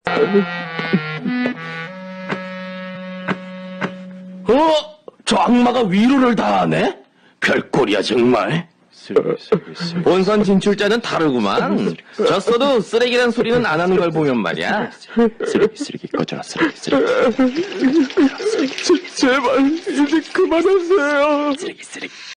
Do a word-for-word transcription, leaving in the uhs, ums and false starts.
어? 저 악마가 위로를 다 하네? 별꼴이야 정말. 본선 진출자는 다르구만. 졌어도 쓰레기란 소리는 안 하는 걸 보면 말이야. 쓰레기 쓰레기 꺼져라 쓰레기 쓰레기 제발 이제 그만하세요. 쓰레기 쓰레기